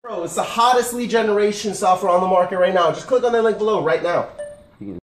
Bro, it's the hottest lead generation software on the market right now. Just click on that link below right now.